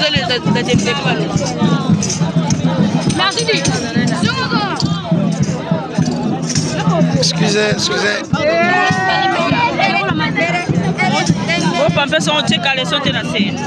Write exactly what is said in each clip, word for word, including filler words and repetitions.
Excusez, excusez. Vou para ver se on check les sauter la scène.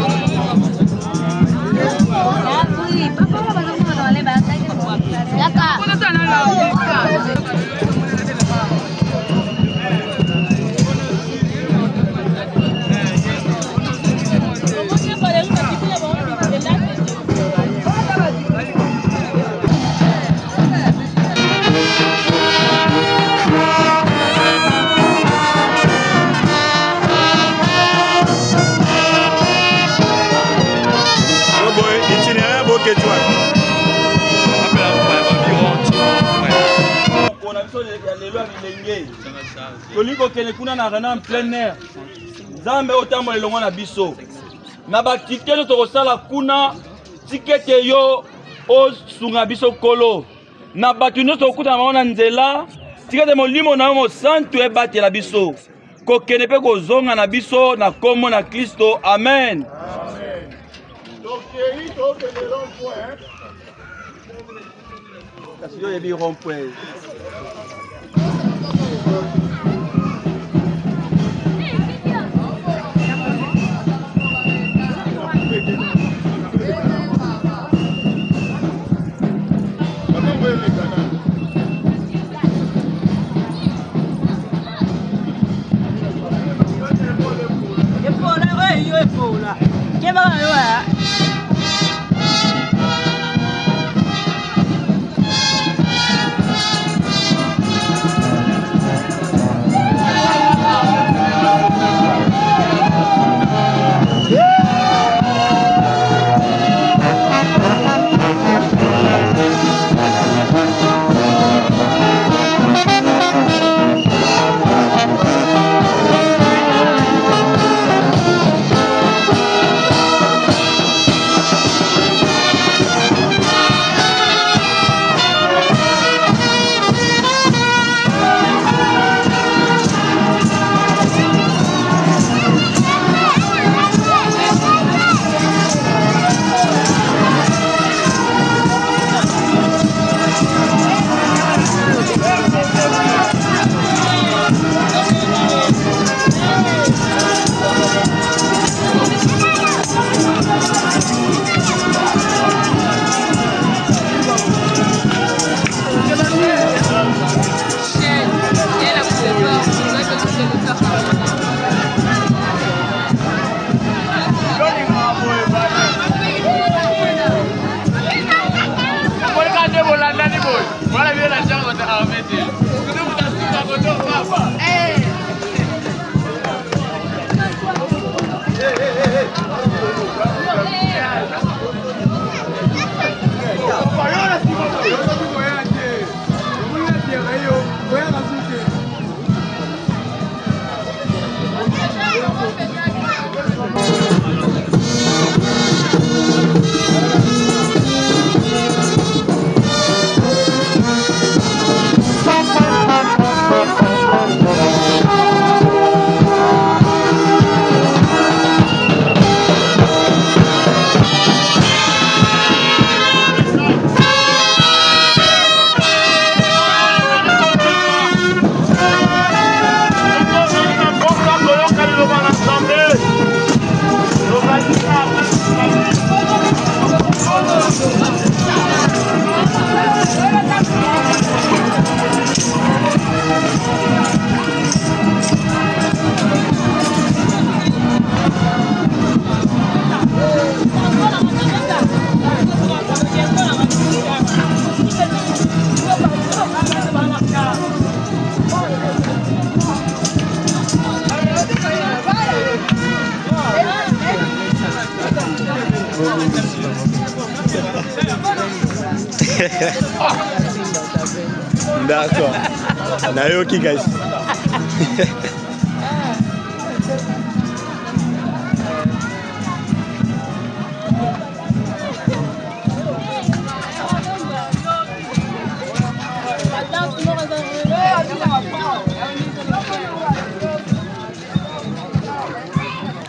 Koliko kene kuna na rana en plein air. Zambe otambo lelongo na biso. Na ba ticket to kosala kuna ticket yo o sunga biso kolo. Na batu nyonso okuta maona nzela ticket molimo na mo santu e batela biso. Ko kene pe kozonga na biso na kombo na Kristo. Amen. Amen. Donc il faut que le rond-point. Parce que il y a rond-point. D'accord. Nayoki guys.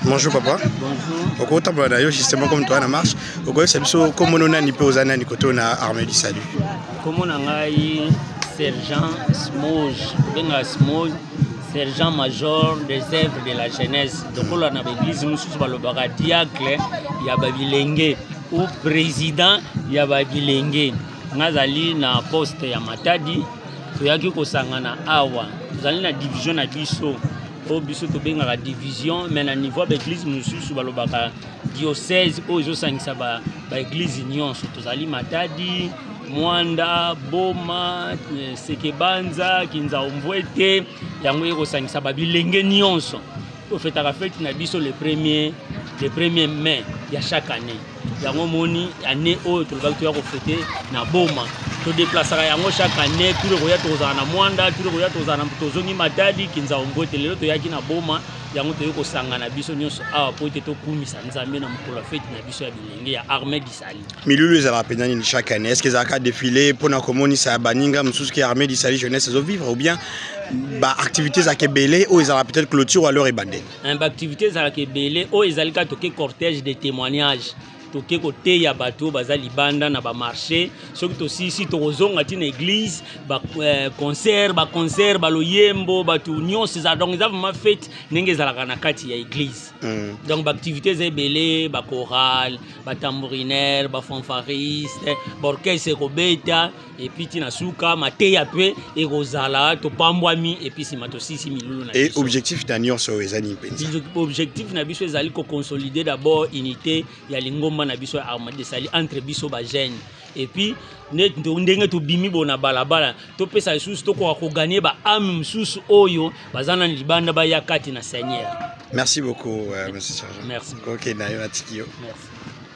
Bonjour papa. Bonjour. Au temple d'ailleurs justement comme toi na marche. Au quoi c'est biso comme on a ni peu aux années ni côté na armée du salut. Comme on a ngai sergent Smoj, benga Smoj, sergent major des œuvres de la jeunesse. Donc on a na église mususu balobaka diacre ya babilenge ou président ya babilenge. Ngazali na poste ya Matadi. Toyaki kosangana awa. Zali na division na biso. Au biso to benga la division mais na niveau de l'église mususu balobaka diocèse o zo sangisa ba ba église nyonso tozali Matadi, Mwanda, Boma, Sekebanza, Kinza Ombwete yango yeko sangisa ba bilenge nyonso. To feta ka fête na biso le premier le premier mai ya chaque année. Yango moni année o to lobaka to ya ko fêter na Boma. To déplacer yango chaque année tout le roya tozana na Mwanda tout le roya tozana na tozongi Matadi Kinza Ombwete lelo to yaki na Boma yango to yoko sangana biso nyonso awa po te to kumisa nzambe na mukolo fête na biso ya bilenge ya armée d'Isali. Milulu za rapena ni chaque année est-ce que ça a défilé pour na komoni sa baninga mususu ki armée d'Isali jeunesse zo vivre ou bien ba activités za kebele ou ils ont peut-être clôture ou alors ebandé. Un ba activités za kebele ou ils ka toke cortège de témoignages. Toke côté ya bateau baza libanda na ba marché soki to sisi to kozonga tina église ba concert ba concert ba loyembo ba tout nyonso za donc za vraiment fête ndenge za na kati ya église mm. Donc ba activités za belé ba chorale ba tambourineur ba fanfariste ba orchestre kobeta et puis tina suka mateya pe e rozala to pambwami et puis simato sisi milulu na et objectif na nyonso ezani penza objectif na biso ezali ko consolider d'abord unité ya lingomba na biso armée d'Isali entre biso ba jeune et puis net ndenge to bimi bona balabala to pesa isusu to ko gagner ba âme mususu oyo bazana libanda ba yakati na Seigneur. Merci beaucoup euh, monsieur sergent. Merci. OK na yo atikio. Merci.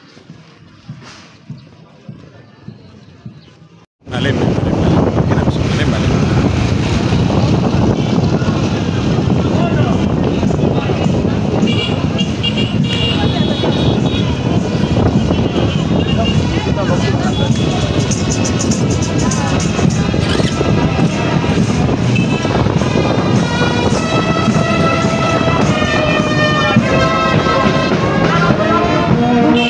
Allez. Thank you.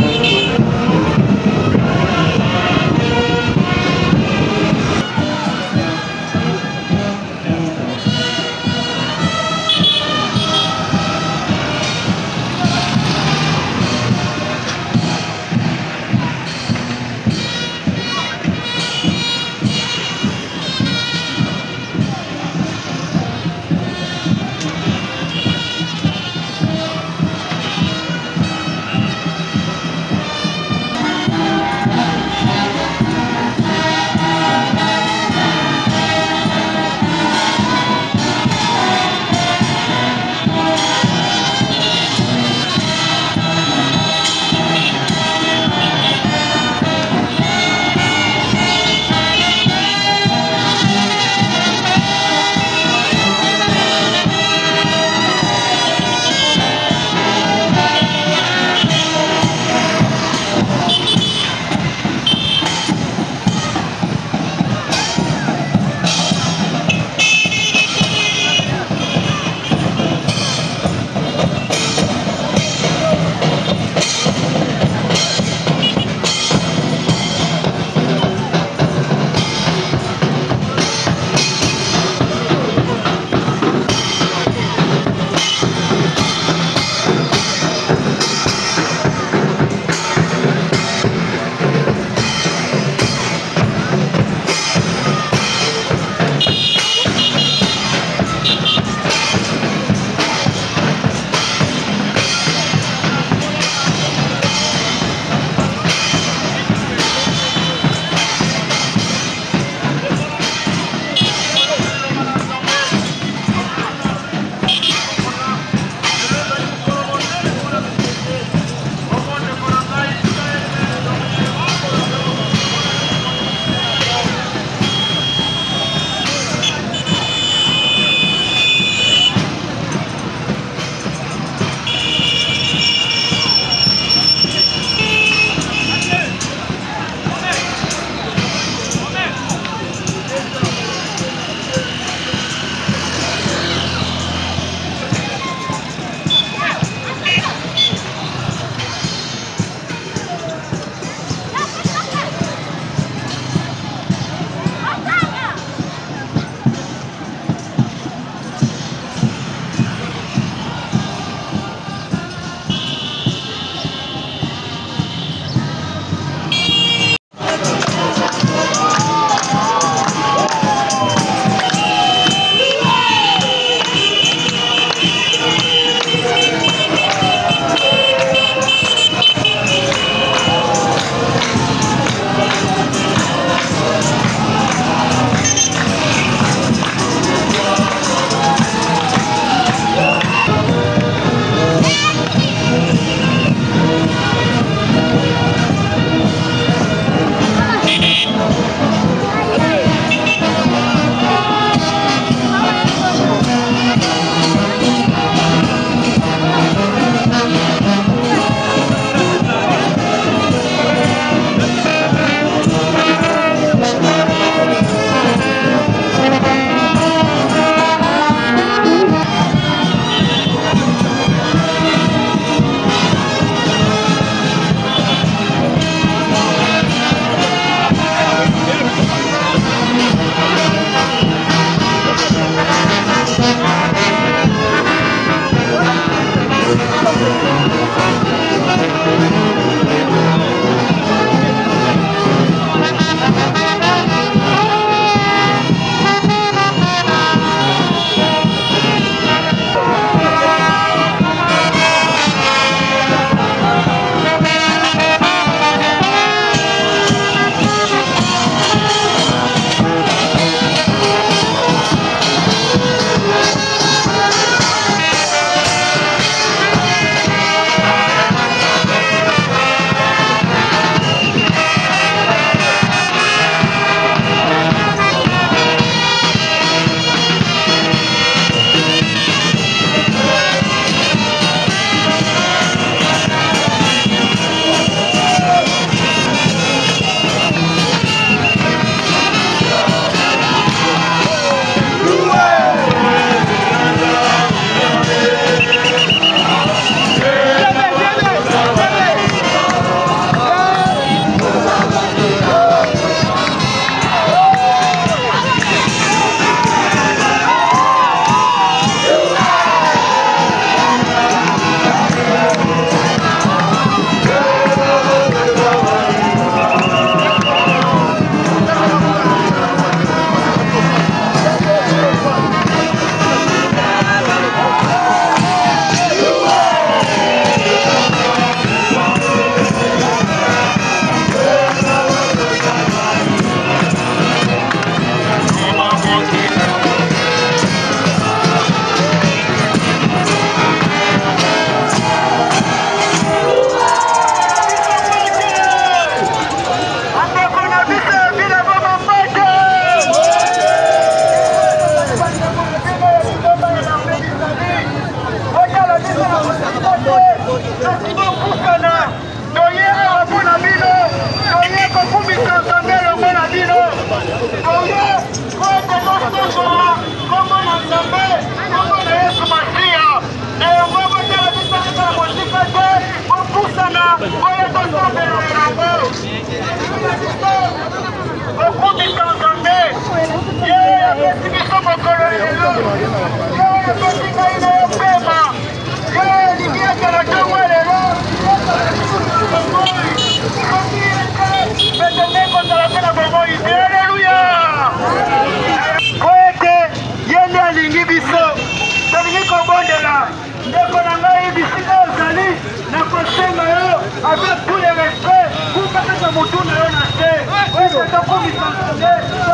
avec tous les respects, pour que ce soit tout le monde a fait. Oui, c'est un peu misanthropé.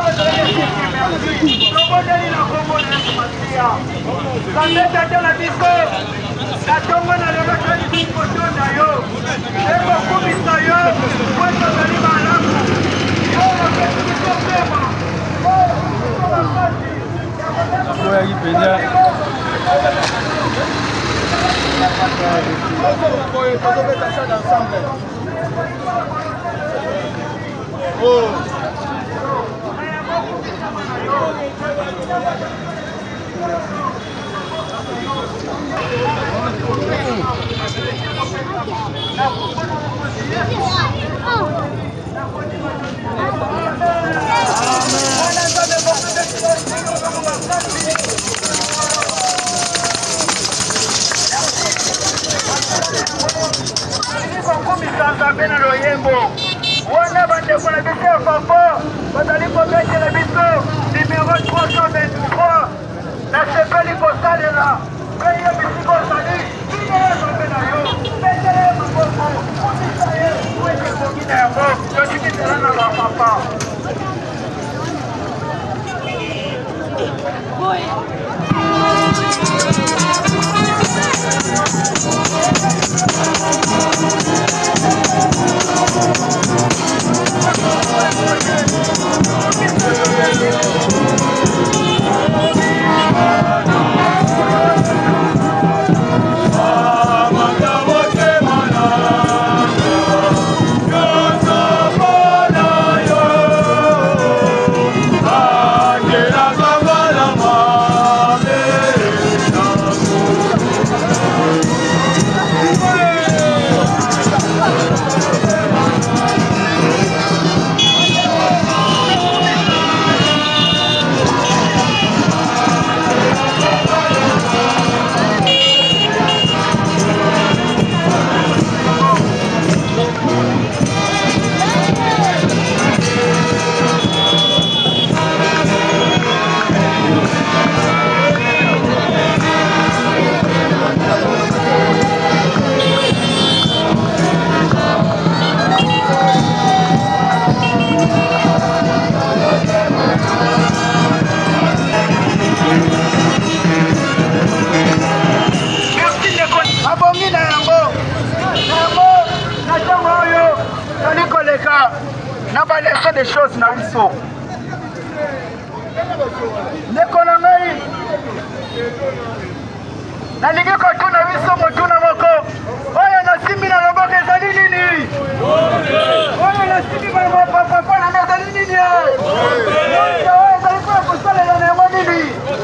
Le modèle est la la tête de la biso, la tombe dans le reste du poteau d'ailleurs. Et beaucoup de misailleurs, moi je vais aller à l'âme. Oh, la fête du problème. Oh, la fête du problème. Oh. Wana bande kwa bisi ya papa bazali komettre la biso numéro trois cent vingt-trois na sepeli kosalela peye bisi kosali kine mabe na yo petele maboko komisa ye weke koki na yango yotikitela na bapapa des choses na biso nekona ngai nalingi kotuna biso motuna moko oyo nasimbi na loboko ezali nini oyo nasimbi na papa na ezali nini oyo ezali kwa kosalela na yango nini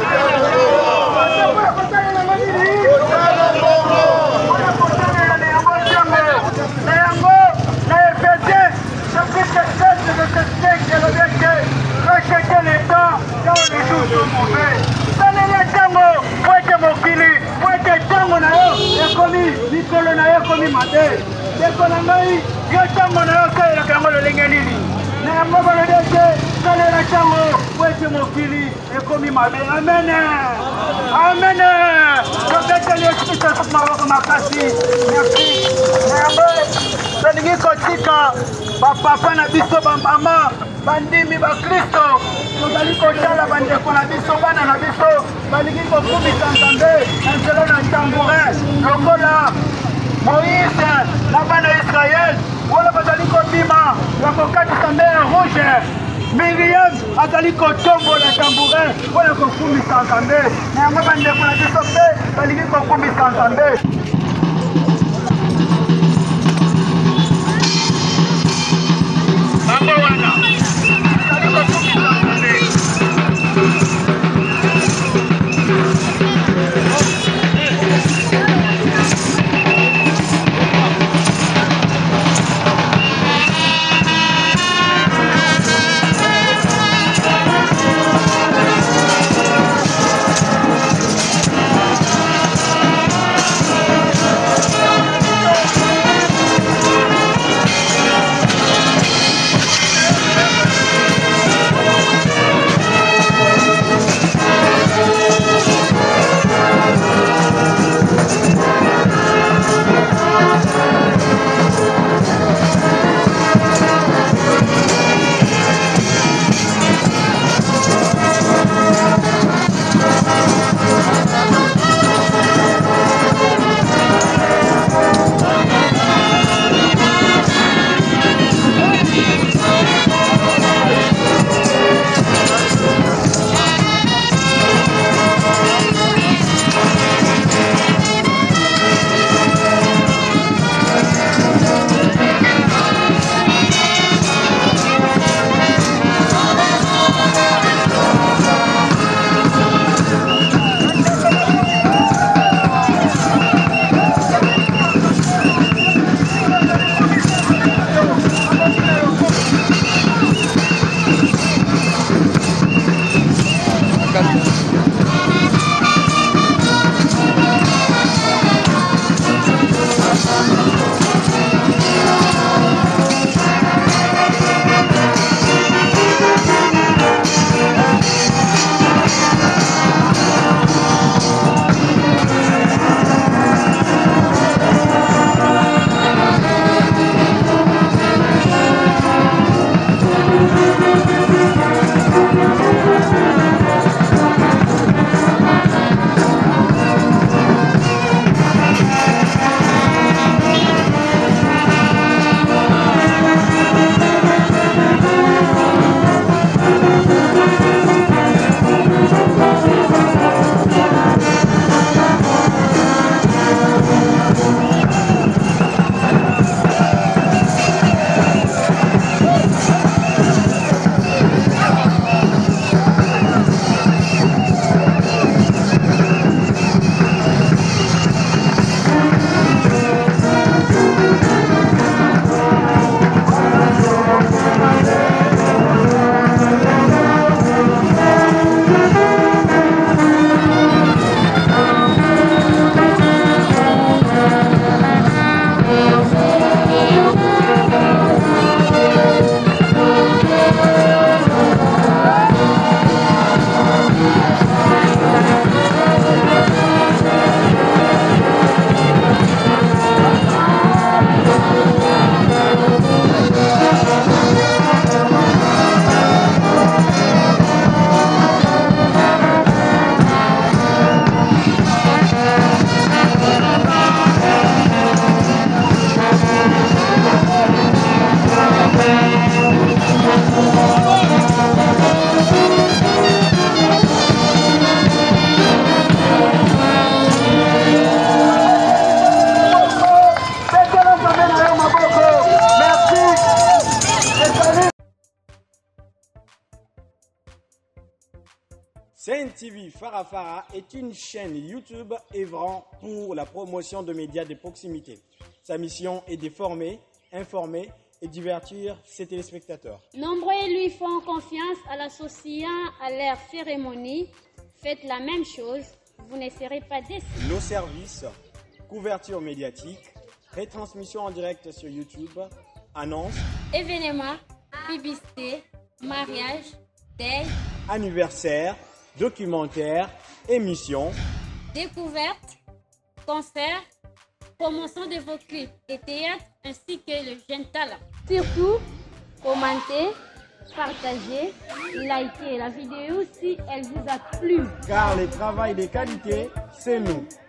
kwa kosalela na yango nini oyo kosalela na yango ntango na yango na Ephésiens chapitre sept verset cinq et le verset rejetez les temps dans les jours sont mauvais. Salela tango poete mokili poete tango na yo ekomi mikolo na yo ekomi mabe ndeko na ngai yo tango na yo osalelaka yango lolenge nini na yango balobi ete salela tango poete mokili ekomi mabe. Amen amen tobeteli yesu maboko makasi merci na yango tolingi kotika bapapa na biso bamama bandimi bakristo tozali kotala bandeko na biso bana na biso balingi kokumisa nzambe na nzela na tambourin lokola moïse na bana israel wana bazali kobima ya kokatisa mer rouge miriam azali kotombola tambourin mpona kokumisa nzambe na yango bandeko na biso mpe balingi kokumisa nzambe. T V Farafara est une chaîne YouTube œuvrant pour la promotion de médias de proximité. Sa mission est de former, informer et divertir ses téléspectateurs. Nombreux lui font confiance en l'associant à leur cérémonie. Faites la même chose, vous ne serez pas déçus. Nos services, couverture médiatique, retransmission en direct sur YouTube, annonces, événements, publicité, mariage, deuil, anniversaire, documentaires, émissions, découvertes, concerts, promotion de vos clips et théâtre ainsi que le jeune talent. Surtout, commentez, partagez, likez la vidéo si elle vous a plu. Car le travail de qualité, c'est nous.